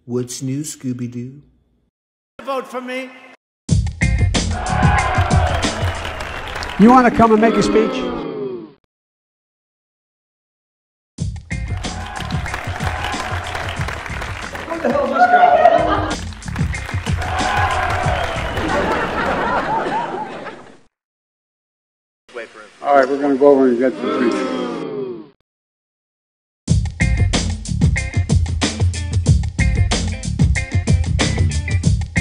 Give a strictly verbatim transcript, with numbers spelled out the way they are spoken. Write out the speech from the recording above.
What's new, Scooby-Doo? Vote for me. You want to come and make a speech? What the hell is this guy? Wait for him. All right, we're going to go over and get the speech.